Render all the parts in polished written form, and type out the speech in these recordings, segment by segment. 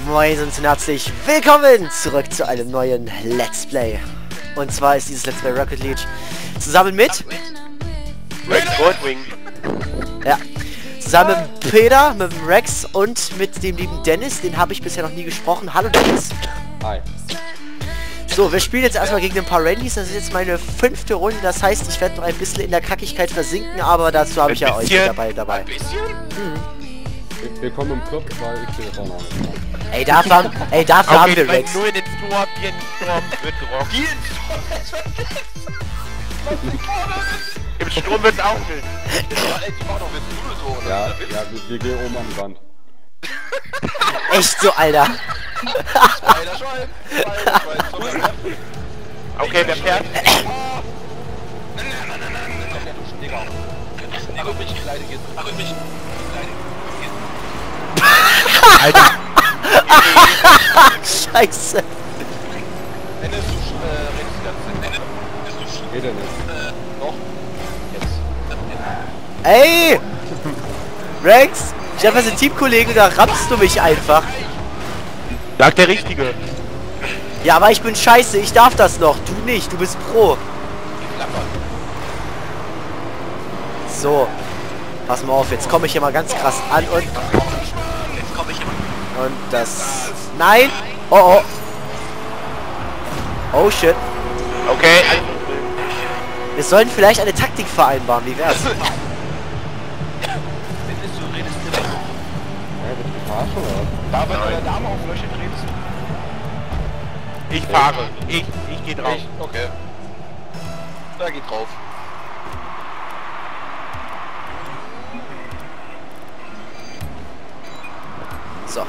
Moin und herzlich willkommen zurück zu einem neuen Let's Play. Und zwar ist dieses Let's Play Rocket League zusammen mit Rex Goldwing. Ja, zusammen mit Peter, mit dem Rex und mit dem lieben Dennis. Den habe ich bisher noch nie gesprochen. Hallo Dennis. Hi. So, wir spielen jetzt erstmal gegen ein paar Randys. Das ist jetzt meine 5. Runde. Das heißt, ich werde noch ein bisschen in der Kackigkeit versinken, aber dazu habe ich ja euch dabei. Willkommen im Club, weil ich bin jetzt auch noch nicht. Ey, dafür haben wir Rex. Nur in den Sturm, hier in den Sturm wird gerockt. Im Sturm wird's auch wild. Ja, wir gehen oben an die Wand. Echt so, Alter. Okay, wer fährt? Alter. Scheiße. Geht er nicht. Doch. Jetzt. Ey! Rex! Ich hab einen Teamkollegen, da rammst du mich einfach. Sag der Richtige. Ja, aber ich bin scheiße, ich darf das noch. Du nicht, du bist Pro. So. Pass mal auf, jetzt komme ich hier mal ganz krass an und... Und das... Nein! Oh oh! Oh shit. Okay. Wir sollten vielleicht eine Taktik vereinbaren, wie wär's? Ja, wird die verarscht oder? Da wird eure Dame auf Löcher drehst. Ich fahre. Ich gehe drauf. Okay. Da geht drauf. So.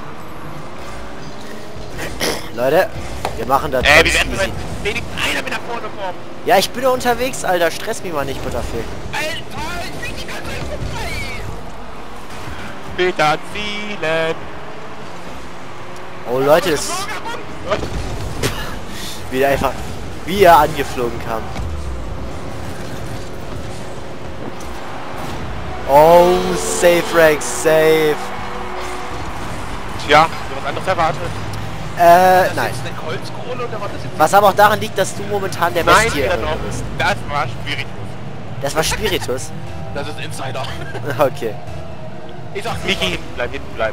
Leute, wir machen das Wir ganz werden easy. wenigstens einer mit nach vorne kommen. Ja, ich bin ja unterwegs, Alter. Stress mich mal nicht, Butterfield. Alter, ich bin die ganze Zeit vorbei. Peter zielen. Oh, Leute, es... Wieder einfach... Wie er angeflogen kam. Oh, safe, Rex, safe. Tja, du was anderes erwartet. Nein. Eine Holzkrone oder was ist jetzt? Was aber auch daran liegt, dass du momentan der Nein, Beste hier wieder noch. bist. Das war Spiritus. Das war Spiritus. Das ist Insider. Okay. Ich sag Nicht hinten bleiben.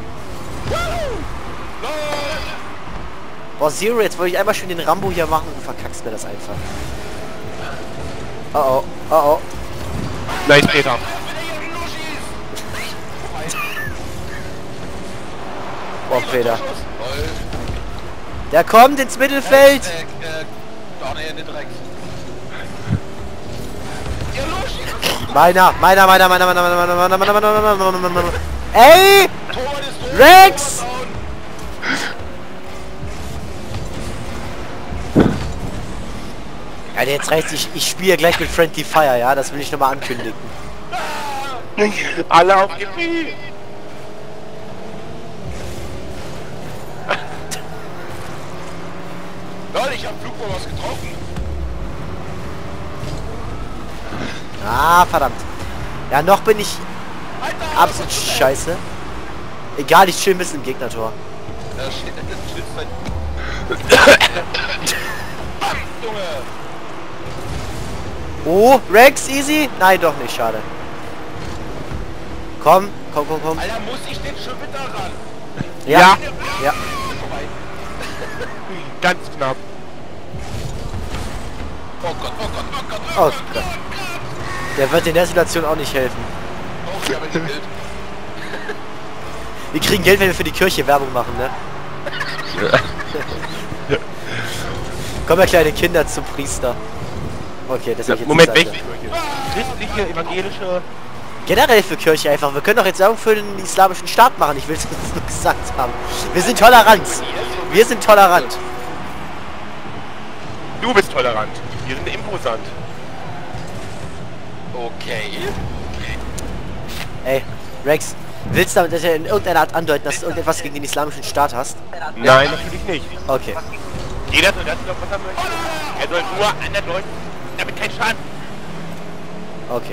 Boah, Zero, jetzt wollte ich einmal schön den Rambo hier machen und du verkackst mir das einfach. Oh oh, oh oh. Nice, Peter. Boah, Peter. Der kommt ins Mittelfeld. Doch, nee, nicht direkt. Meiner. Ey! Rex! Ja, jetzt reicht sich. Ich spiele gleich mit Friendly Fire, ja? Das will ich nochmal ankündigen. Alle auf die Knie. Leute, ich hab Flugboot was getroffen. Ah, verdammt. Ja, noch bin ich Alter, absolut scheiße. Egal, ich chill ein bisschen im Gegnertor. Da steht das Schild sein. Junge. Oh, Rex, easy? Nein, doch nicht, schade. Komm. Alter, muss ich denn schon wieder ran? Ja. Ja. Vorbei. Ganz knapp. Oh Gott, oh Gott, oh Gott, Oh Gott. Der wird in der Situation auch nicht helfen. Oh, ich habe nicht Geld. Wir kriegen Geld, wenn wir für die Kirche Werbung machen, ne? Kommen ja kleine Kinder zum Priester. Okay, das ist jetzt Moment, die welche Seite. Kirche? Christliche, evangelische... Generell für Kirche einfach. Wir können doch jetzt Werbung für den islamischen Staat machen. Ich will es uns nur gesagt haben. Wir sind tolerant. Wir sind tolerant. Du bist tolerant. Wir sind imposant. Okay. Ey, Rex, willst du damit in irgendeiner Art andeuten, dass du irgendetwas gegen den islamischen Staat hast? Nein, natürlich nicht. Okay. Jeder soll das tun, was er möchte. Er soll nur anderen Leuten damit keinen Schaden. Okay.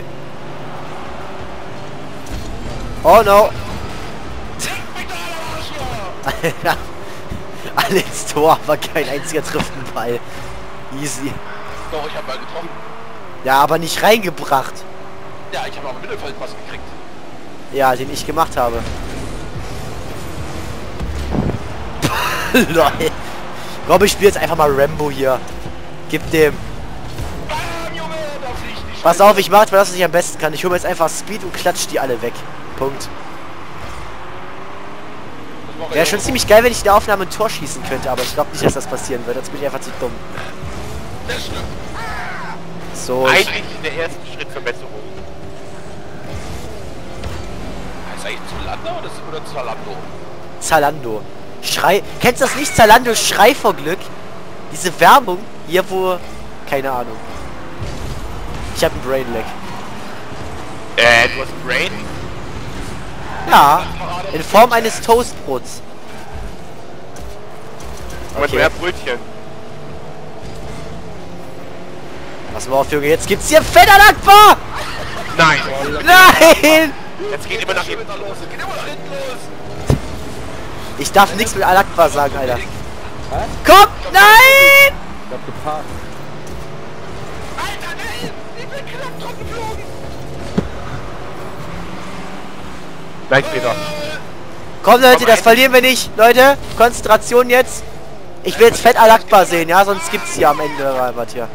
Oh no! Alle ins Tor, aber kein einziger trifft den Ball. Easy. Doch, ich habe mal getroffen. Ja, aber nicht reingebracht. Ja, ich habe aber Mittelfeldpass gekriegt. Ja, den ich gemacht habe. Lol. Robby spielt jetzt einfach mal Rambo hier. Gib dem. Bam, Junge, da fliegt die Pass Scheiße. auf, ich mach was ich am besten kann. Ich hole mir jetzt einfach Speed und klatsch die alle weg. Punkt. Das mache ich Wäre auch schon so. ziemlich geil, wenn ich in der Aufnahme ein Tor schießen könnte, aber ich glaube nicht, dass das passieren wird. Jetzt bin ich einfach zu dumm. Das stimmt. So, ich, Eigentlich der erste Schritt Verbesserung. Heißt eigentlich Zalando oder Zalando? Zalando. Schrei. Kennst du das nicht? Zalando Schrei vor Glück? Diese Werbung hier, wo... Keine Ahnung. Ich habe einen Brainlag. Du hast Brain? Ja, in Form eines Toastbrots. Aber Okay. mehr Brötchen. Pass mal auf, Junge, jetzt gibt's hier Federnakbar! Nein! Nein! Jetzt geht immer nach Geht hinten. immer los. Geht immer nach hinten los. Ich darf nichts mit Al-Akbar sagen, Alter. Hä? Komm! Nein! Ich hab geparkt. Alter, nein! Ich bin knapp dran geflogen. Gleich wieder. Komm, Leute, das verlieren wir nicht. Leute, Konzentration jetzt. Ich will jetzt Fett Al-Akbar sehen, ja? Sonst gibt's hier am Ende was hier.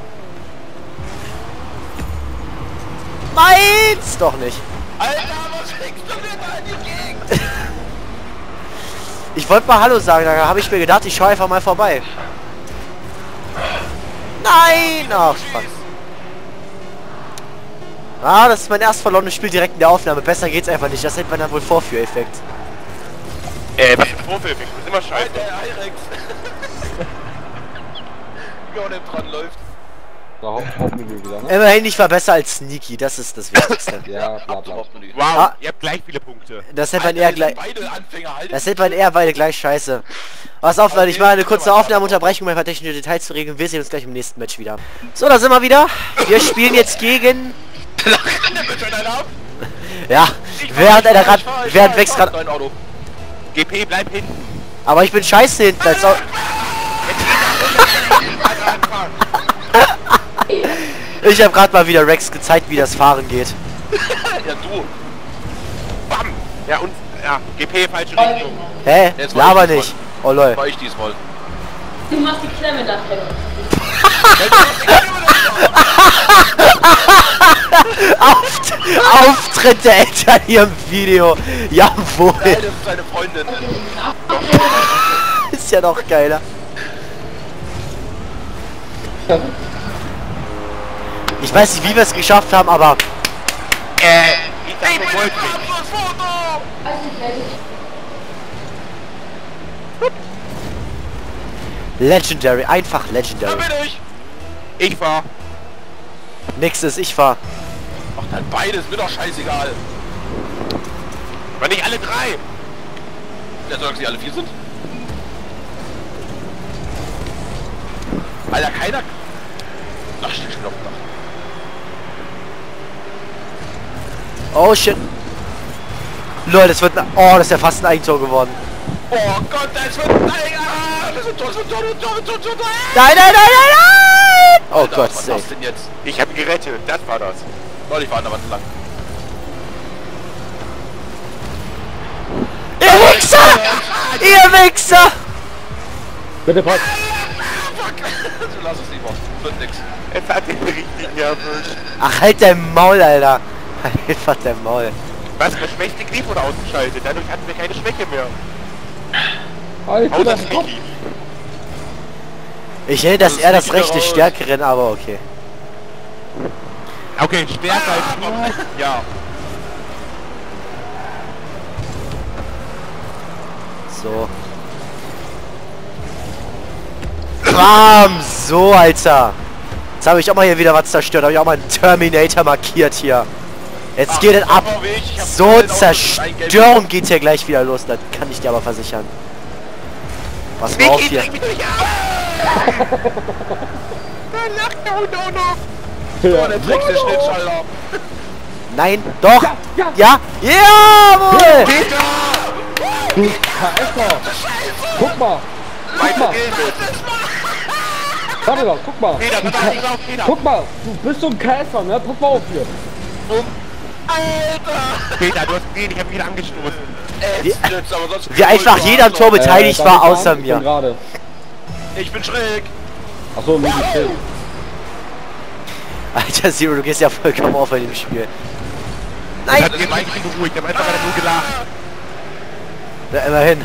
Meins! Doch nicht. Alter, was fliegst du mir da in die Gegend? Ich wollte mal Hallo sagen, da habe ich mir gedacht, ich schaue einfach mal vorbei. Nein! Ach, fuck. Ah, das ist mein erst verlorenes Spiel direkt in der Aufnahme. Besser geht's einfach nicht. Das hätte man dann wohl Vorführeffekt. Was für Vorwürfe? Ich bin immer scheiße. Alter, der Irex. Wie er dem dran läuft. Da Hauptmenü wieder, ne? Immerhin, ich war besser als Sneaky. Das ist das Wichtigste. Ja, bla bla. Hauptmenü. Wow, Ah. ihr habt gleich viele Punkte. Das hätte man Alter, eher wir gleich... sind beide Anfänger, halt. Das hätte man eher beide gleich scheiße. Pass auf, Leute, ich mache eine kurze Aufnahmeunterbrechung, um ein paar technische Details zu regeln. Wir sehen uns gleich im nächsten Match wieder. So, da sind wir wieder. Wir spielen jetzt gegen... Ja, während einer gerade... Während Wex gerade... Dein Auto. GP, bleib hinten. Aber ich bin scheiße hinten. Als auch... Ich habe gerade mal wieder Rex gezeigt, wie das Fahren geht. Ja, du. Bam! Ja, und... Ja, GP, falsche Richtung. Hä? Jetzt war Laber ich nicht. Oh lol. War ich diesmal. Du machst die Klemme da drin. Auftritt der Eltern hier im Video. Jawohl. Nein, das ist seine Freundin. Ist ja noch geiler. Ich weiß nicht, wie wir es geschafft haben, aber... Ich dachte, ich wollte nicht. Legendary, einfach Da Legendary. bin ich. Ich war. Nächstes, ich fahr. Ach, dann beides, mir doch scheißegal. War nicht alle drei. Ja, solange sie alle 4 sind. Alter, keiner... Ach, steht schon auf dem Dach. Oh shit. Lol, das wird... Oh, das ist ja fast ein Eigentor geworden. Oh Gott, das wird... Nein, das wird Tor, das wird Tor, das wird Tor, das wird Tor, das wird Tor. Nein, nein, nein, nein, nein! Oh Alter, Gott, was sei. war's denn jetzt? Ich habe gerettet. Das war das. Leute, ich war an der Wand lang. Ihr Wichser! Ihr Wichser! Bitte pass. Fuck! Du lass es lieber. Wird nix. Jetzt hat den richtigen erwischt. Ach, halt dein Maul, Alter. Einfach dein Maul. Was, der schwächste Knie wurde ausgeschaltet. Dadurch hatten wir keine Schwäche mehr. Alter, Außer das Kopf. Sneaky. Ich hätte das Also eher das Sneaky rechte raus. Stärkeren, aber okay. Okay, stärker als du. Ja. So. Bam! So, Alter. Jetzt habe ich auch mal hier wieder was zerstört. Habe ich auch mal einen Terminator markiert hier. Jetzt geht es ab. So, Zerstörung geht hier gleich wieder los. Das kann ich dir aber versichern. Pass mal auf hier. Dann lacht der Hund auch noch. Oh, der nächste Schnittschalter. Nein, doch. Ja. Jawohl. Du KFer. Guck mal. guck mal. Warte mal, guck mal. Peter, pass auf, pass auf, Peter. Guck mal, du bist so ein Käfer, ne? Pass mal auf hier. Alter! Peter, du hast gesehen, ich hab wieder angestoßen. Jetzt, aber sonst Wie einfach jeder am Tor beteiligt darf war, ich fahren? außer Ich bin mir. gerade. Ich bin schräg. Achso, mir die Schild. Alter, Zero, du gehst ja vollkommen auf in dem Spiel. Ich Nein! hab den Mike beruhigt, ich hab einfach nur gelacht. Na, immerhin.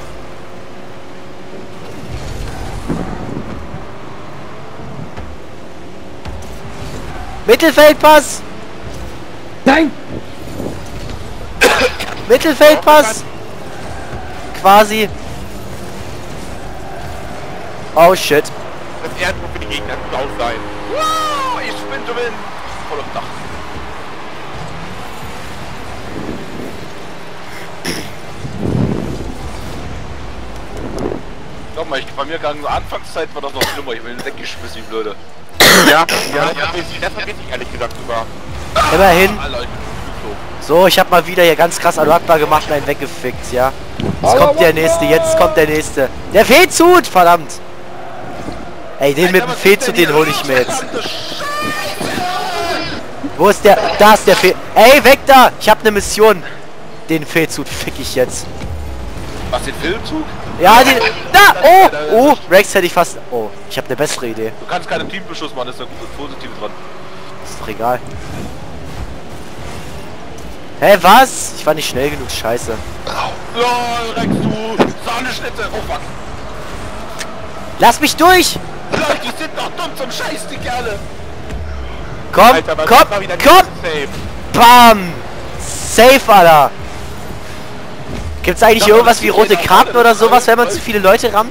Mittelfeldpass! Nein! Mittelfeldpass! Quasi. Oh shit. Das Ehrendruck für die Gegner muss auch sein. Wow, ich spin to win. Voll auf Dach. Glaub mal, bei mir gang Anfangszeit war das noch schlimmer. Ich bin weggeschmissen, wie blöde. Ja, das vergesse ich ehrlich gesagt sogar. Immerhin. Alter, ich bin geflogen. So, ich hab mal wieder hier ganz krass Al-Akbar gemacht und einen weggefickt, ja. Jetzt kommt der nächste, jetzt kommt der nächste. Der Fehlzut, verdammt. Ey, den mit dem Fehlzut, den hol ich mir jetzt. Wo ist der? Da ist der Fehl... Ey, weg da! Ich hab eine Mission. Den Fehlzut fick ich jetzt. Was, den Filmzug? Ja, den... Da! Oh! Oh! Rex hätte ich fast... Oh, ich hab eine bessere Idee. Du kannst keinen Teambeschuss machen, das ist ein Positive dran. Ist doch egal. Hä, was? Ich war nicht schnell genug, scheiße. LOL, Rex, du Sahneschnitte. Oh fuck. Lass mich durch! Leute, die sind doch dumm zum Scheiß, die Kerle. Komm, Alter, was komm, war wieder komm! safe. Bam! Safe, Alter! Gibt's eigentlich irgendwas wie rote Karten oder sowas, wenn man zu viele Leute rammt?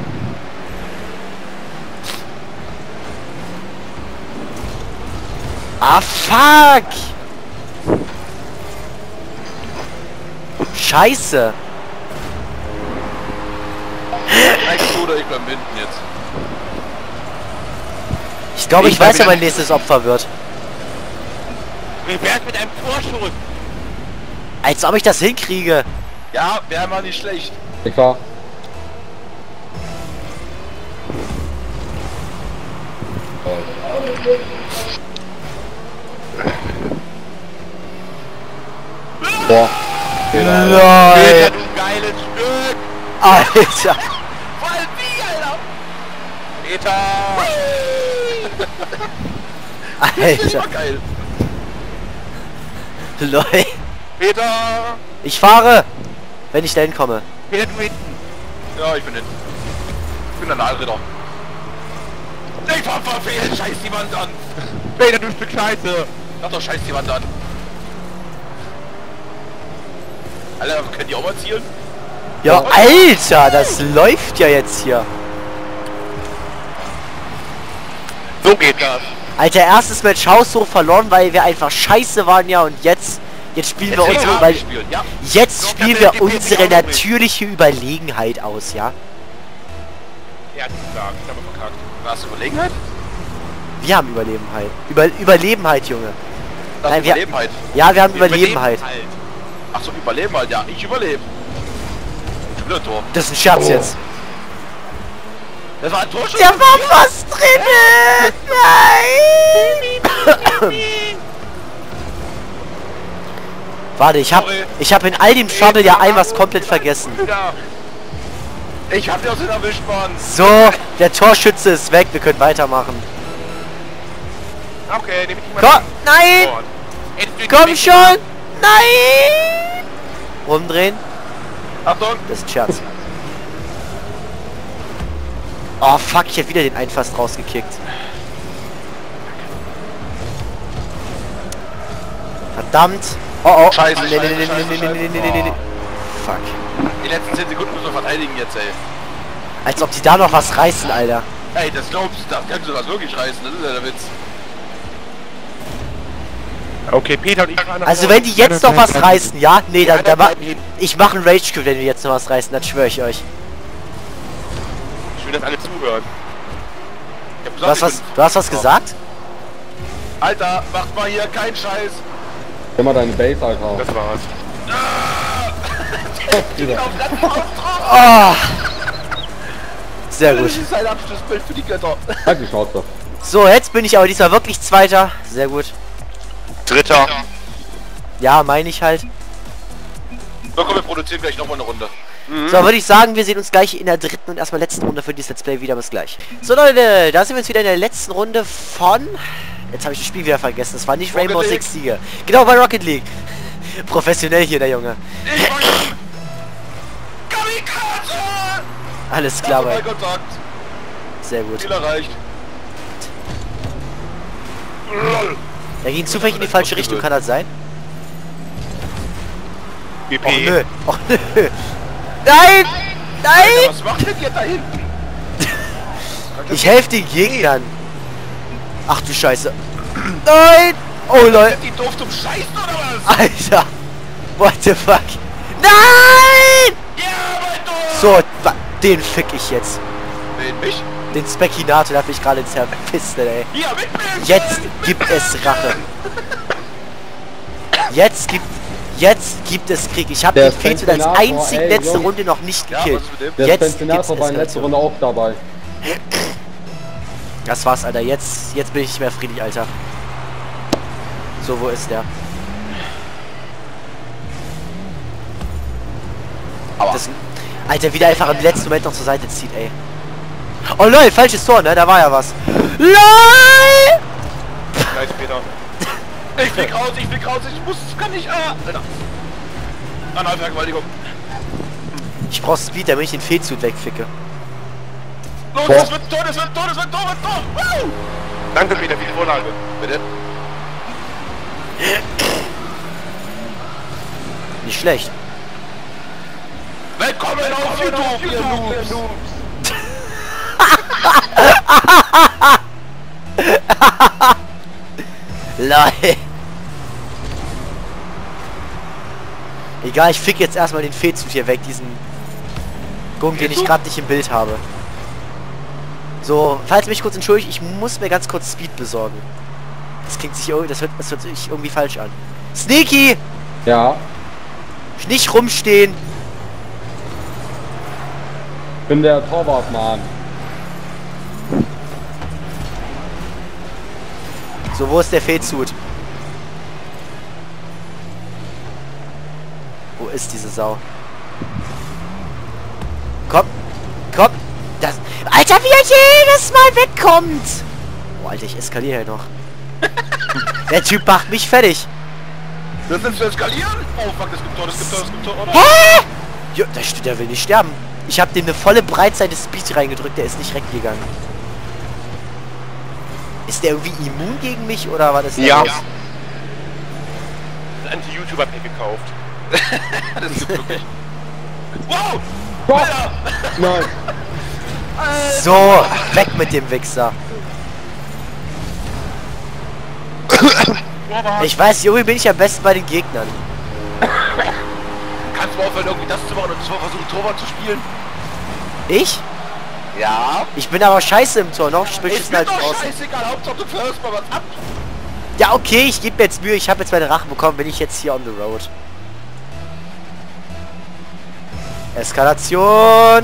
Ah, fuck! Scheiße! Rex, du oder ich beim Binden jetzt. Ich glaube, ich weiß, wer mein nächstes Opfer wird. Wie wär's mit einem Torschuss? Als ob ich das hinkriege. Ja, wäre mal nicht schlecht. Ich fahr. Boah. Peter, LOL! du geiles Stück! Alter! Vor allem wie, Alter? Peter! Das Alter! war geil. LOL! Peter! Ich fahre! Wenn ich da hinkomme. Peter, du hinten! Ja, ich bin hin. Ich bin ein Allritter. Ich fahr verfehlt, scheiß die Wand an. Peter, du Stück Scheiße! Sag doch, scheiß die Wand an. Alter, können die auch mal zielen? Ja, Alter! Das läuft ja jetzt hier. So geht das! Alter, erstes Match haushoch verloren, weil wir einfach scheiße waren, ja, und jetzt spielen wir unsere Ja. jetzt spielen wir unsere natürliche Überlegenheit aus, ja. Er hat gesagt, ich habe verkackt. Hast du Überlegenheit? Wir haben Überlebenheit. Überlebenheit, Junge. Das Nein, wir- Überlebenheit. Ja, wir haben Überlebenheit. Halt. Achso, Überleben halt, ja. Ich überlebe. Blöd, Tor. Das ist ein Scherz jetzt. Das war ein Torschuss. Der war fast drin! Nein! Warte, ich hab in all dem Trouble ja ein was komplett vergessen. Peter! Ich hab dir aus den erwischt, Mann. So, der Torschütze ist weg, wir können weitermachen. Okay, nehme ich mal Komm, nein! Komm schon! Nein! Rumdrehen. Achtung. Das ist ein Scherz. Oh fuck, ich hätte wieder den Einfass rausgekickt. Verdammt. Oh oh. Scheiße, Nee, scheiße, nee, nee, scheiße, nee, nee, nee, nee, nee, nee, nee. Fuck. Die letzten 10 Sekunden müssen wir verteidigen jetzt, ey. Als ob die da noch was reißen, Alter. Ey, das glaubst du, das kannst du das wirklich reißen, das ist ja der Witz. Okay, Peter und ich fahren nach Also vorne. wenn die jetzt noch was reißen, ja? Nee, dann Einer mach... bleibt hinten. Ich mache einen Rage Quit, wenn wir jetzt noch was reißen, das schwöre ich euch. Ich will, dass alle zuhören. Ich hab Du gesagt, hast was, du hast was gesagt? Alter, macht mal hier keinen Scheiß. Immer deine Base, Alter. Das war's. Oh, Sehr gut. Das ist ein Abschlussbild für die Götter. Halt die Schnauze. So, jetzt bin ich aber diesmal wirklich Zweiter. Sehr gut. Dritter. Ja, meine ich halt. So, komm, wir produzieren gleich nochmal eine Runde. So, würde ich sagen, wir sehen uns gleich in der dritten und erstmal letzten Runde für dieses Let's Play wieder. Bis gleich. So, Leute, da sind wir jetzt wieder in der letzten Runde von... Jetzt habe ich das Spiel wieder vergessen. Das war nicht Rocket Rainbow League. Six Siege. Genau, bei Rocket League. Professionell hier, der Junge. Ich wollte... Kamikaze! Alles klar, bei. Kontakt. Sehr gut. Ziel erreicht. LOL. Er ging zufällig in die falsche Richtung, kann das sein? BP. Och nö. Och nö. Nein! Nein! Alter, was macht denn ihr da hinten? Ich helfe den Gegnern. Ach du Scheiße. Nein! Oh Leute. Die doof zum Scheißen oder was? Alter. What the fuck? Nein! Ja, mein Tor! So, den fick ich jetzt. Wen, mich? Den Speckinator, der hat mich gerade zerpisst, ey. Hier, mit mir! Jetzt gibt es Rache. Jetzt gibt es Krieg. Ich habe Der den Fehlzug als Speckinator, einzig ey, letzte Junge. Runde noch nicht Ja, gekillt. was ist mit dem? Der Jetzt gibt's Speckinator war in letzter Eskalation. Runde auch dabei. Das war's, Alter. Jetzt bin ich nicht mehr friedlich, Alter. So, wo ist der? Aua. Das, Alter, wieder einfach im letzten Moment noch zur Seite zieht, ey. Oh lol, falsches Tor, ne? Da war ja was. LOL! Nice, Peter. Ich flieg raus, ich muss, kann nicht, Alter. Analvergewaltigung. Ich brauch Speed, damit ich den Fehlzug wegficke. Los, Tor. das wird Tor, das wird Tor, das wird Tor, das wird Tor! Woo! Danke, Peter, für die Vorlage. Bitte? Nicht schlecht. Willkommen auf YouTube, ihr Noobs! LOL. Egal, ich fick jetzt erstmal den Fehlzug hier weg, diesen Gunk, den ich gerade nicht im Bild habe. So, falls mich kurz entschuldigt, ich muss mir ganz kurz Speed besorgen. Das klingt sich irgendwie, das hört sich irgendwie falsch an. Sneaky! Ja. Nicht rumstehen! Bin der Torwartmann. So, wo ist der Fehlzug? Wo ist diese Sau? Komm! Komm! Das... Alter, wie er jedes Mal wegkommt! Oh, Alter, ich eskaliere hier noch. Der Typ macht mich fertig. Das ist zu eskalieren? Oh fuck, das gibt Tor, das gibt Tor, das gibt Tor, oder? Hä? Jo, der will nicht sterben. Ich habe dem eine volle Breitseite Speed reingedrückt, der ist nicht weggegangen. Ist der irgendwie immun gegen mich oder war das der Ja. los? Ein Anti-YouTuber-Pack gekauft. Das ist wirklich... Wow! Tor! Nein. So, weg mit dem Wichser. Ich weiß, irgendwie bin ich am besten bei den Gegnern. Kannst du aufhören, irgendwie das zu machen und zwar versuchen, Torwart zu spielen? Ich? Ja. Ich bin aber scheiße im Tor, noch Ich beschissen bin als doch draußen. scheißegal, Hauptsache du förderst mal was ab. Ja, okay, ich gebe mir jetzt Mühe, ich habe jetzt meine Rachen bekommen, bin ich jetzt hier on the road. Eskalation!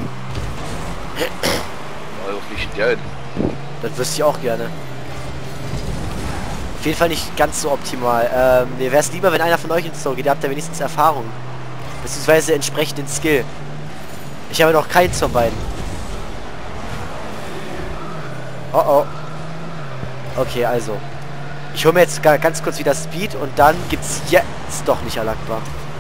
Also fliegt der hin. Das wüsste ich auch gerne. Auf jeden Fall nicht ganz so optimal. Mir wäre es lieber, wenn einer von euch ins Tor geht. Ihr habt ja wenigstens Erfahrung. Beziehungsweise entsprechenden Skill. Ich habe noch keins von beiden. Oh oh. Okay, also. Ich hole mir jetzt ganz kurz wieder Speed und dann gibt's jetzt doch nicht erlangbar.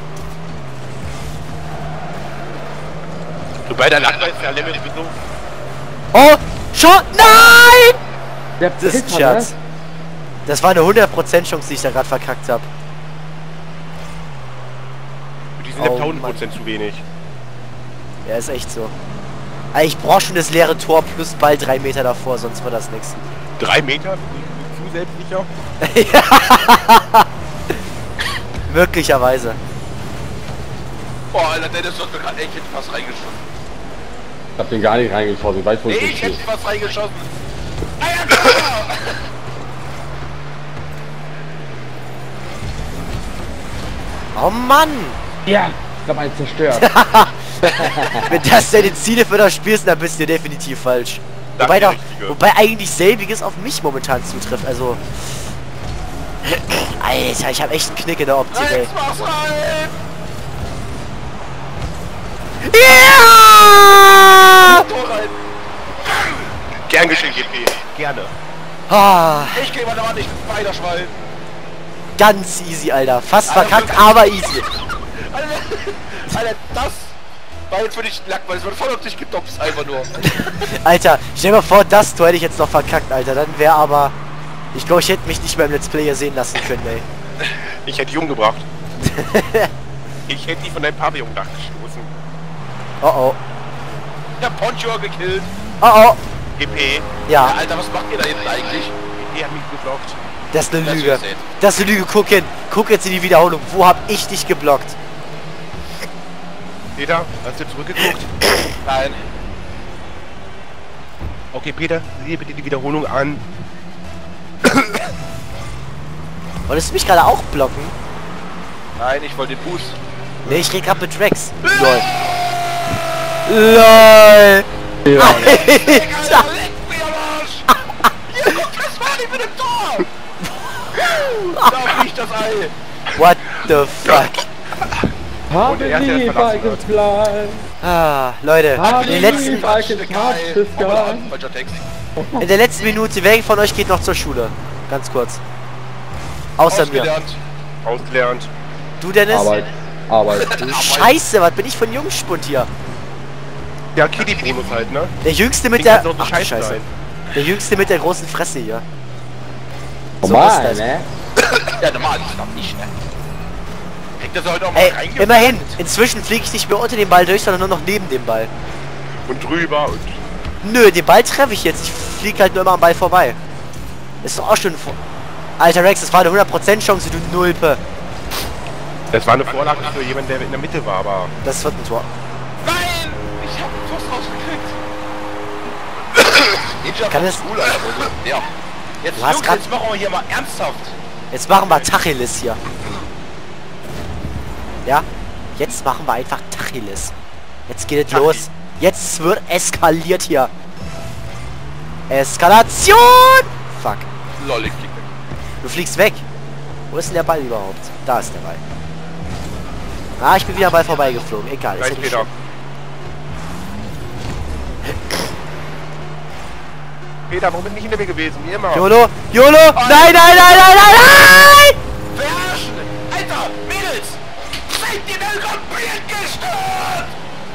Du bei der Landweise der Limit mit so. Oh! Schon! Nein! Der Das ist ein Pisser, Scherz. ne? Das war eine 100% Chance, die ich da gerade verkackt habe. Die sind Oh, ja 1000% zu wenig. Ja, ist echt so. Also ich brauche schon das leere Tor plus Ball 3 Meter davor, sonst wird das nichts. 3 Meter? Zu selbstsicher? Möglicherweise. Boah, Alter, Dennis hat mir gerade echt was reingeschossen. Ich hab den gar nicht reingeschossen. Ich weiß, wo Nee, ich ich hätte stehe. dir was reingeschossen. Oh Mann! Ja, ich hab einen zerstört. Wenn das deine Ziele für das Spiel sind, dann bist du definitiv falsch. Das Wobei, ist der doch, Richtige. wobei eigentlich selbiges auf mich momentan zutrifft, also... Alter, ich habe echt einen Knick in der Optik, ey. Rechts, mach's rein! Ja! Tor rein! Gern geschehen, GP. Gerne. Ah, Ich geh mal da nicht mit Spider-Schwein. ganz easy, Alter. Fast verkackt, aber easy. Alter, das war jetzt für dich langweilig. Es wurde voll auf dich gedopst, einfach nur. Alter, stell dir mal vor, das Tor hätte ich jetzt noch verkackt, Alter. Dann wäre aber... Ich glaube, ich hätte mich nicht mehr im Let's Play hier sehen lassen können, ey. Ich hätte die umgebracht. Ich hätte die von deinem Pavillon-Dach gestoßen. Oh oh. Ich hab Poncho gekillt. Oh oh. GP. Ja, Ja, Alter, was macht ihr da hinten eigentlich? GP hat mich geblockt. das ist eine Das Lüge. ist it. Das ist eine Lüge. Guck hin. Guck jetzt in die Wiederholung. Wo hab ich dich geblockt? Peter, hast du zurückgeguckt? Nein. Okay, Peter, sieh dir bitte die Wiederholung an. Wolltest du mich gerade auch blocken? Nein, ich wollte den Boost. Ne, ich rede gerade mit Drax. LOL. LOL. Ja. Alter. Leck mir am Arsch! Hier, guck, das war nicht mit dem Tor! Da fliegt das Ei! What the fuck? Haben er hat ja die verlassen Balken klein. Ah, Leute. Haben In der letzten, Balken Schiff gehalten. Falscher Text. in der letzten Minute, wer von euch geht noch zur Schule? Ganz kurz. Außer mir. Ausgelernt. Ausgelernt. Du, Dennis? Arbeit. Arbeit. Du Scheiße, was bin ich für ein Jungspund hier? Ja, Kitty-Bonus halt, ne? Der Jüngste mit Ding der... kann so Ach, du scheiße Scheiße. sein. Der Jüngste mit der großen Fresse hier. So Normal, ist das. ne? Ja, normal, ich glaub nicht, ne? Kriegt das heute auch mal Ey, reingefallen? immerhin. Inzwischen fliege ich nicht mehr unter dem Ball durch, sondern nur noch neben dem Ball. Und drüber und... Nö, den Ball treffe ich jetzt. Ich fliege halt nur immer am Ball vorbei. Ist doch auch schon... Alter Rex, das war eine 100% Chance, du Nulpe. Das war eine Vorlage für jemanden, der in der Mitte war, aber... Das wird ein Tor. Nein! Ich hab einen Schuss rausgekriegt. Ninja Kann von es- School, Alter. Ja. Jetzt, Du hast Jungs, grad- jetzt machen wir hier mal ernsthaft. Jetzt machen wir Tacheles hier. Ja? Jetzt machen wir einfach Tacheles. Jetzt geht es Tachi. los. Jetzt wird eskaliert hier. Eskalation! Fuck. Lol, ich flieg weg. Du fliegst weg. Wo ist denn der Ball überhaupt? Da ist der Ball. Ah, ich bin wieder am Ball vorbeigeflogen. Egal, ist Gleich ja nicht Peter. schlimm. Peter, warum bin ich nicht hinter mir gewesen? Wie immer. YOLO! YOLO! Nein, nein, nein, nein, nein, nein! Verarschen! Alter, Mädels! Seid ihr denn komplett gestört?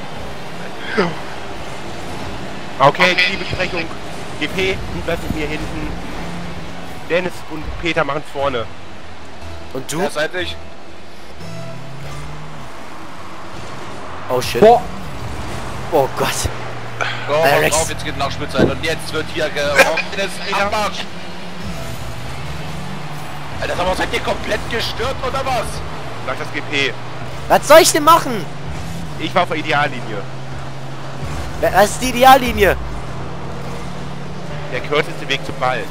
Okay, Teambesprechung. GP, du bleibst mit mir hinten. Dennis und Peter machen vorne. Und du? Wer seid ich? Oh shit. Boah. Oh Gott. So, Rex. pass auf, jetzt geht Nachspielzeit und jetzt wird hier gerockt. Abmarsch! Alter, sag mal, seid ihr komplett gestört oder was? Sagt das GP. Was soll ich denn machen? Ich war auf der Ideallinie. Was ist die Ideallinie? Der kürzeste Weg zum Ball.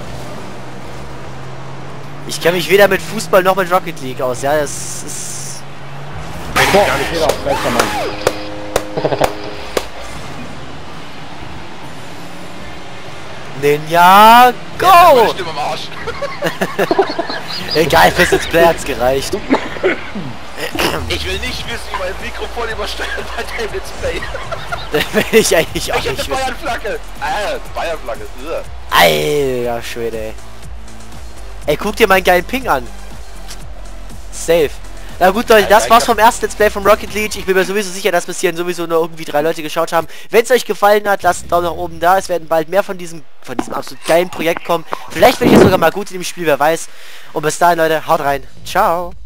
Ich kenne mich weder mit Fußball noch mit Rocket League aus. Ja, das ist... Boah, Peter, bester Mann. Ninja, Meine go! Stimme am Arsch. Egal, fürs Let's Play hat's gereicht. Ich will nicht wissen, wie mein Mikrofon übersteuert bei dem Let's Play. Das will ich eigentlich auch Ich hätte nicht wissen. Bayern-Flagge. Bayern-Flagge. Alter Schwede, ey. Ey, guck dir meinen geilen Ping an. Safe. Na gut, Leute, das war's vom ersten Let's Play von Rocket League. Ich bin mir sowieso sicher, dass bis hierhin sowieso nur irgendwie 3 Leute geschaut haben. Wenn es euch gefallen hat, lasst einen Daumen nach oben da. Es werden bald mehr von diesem absolut geilen Projekt kommen. Vielleicht werde ich ja sogar mal gut in dem Spiel, wer weiß. Und bis dahin, Leute, haut rein. Ciao.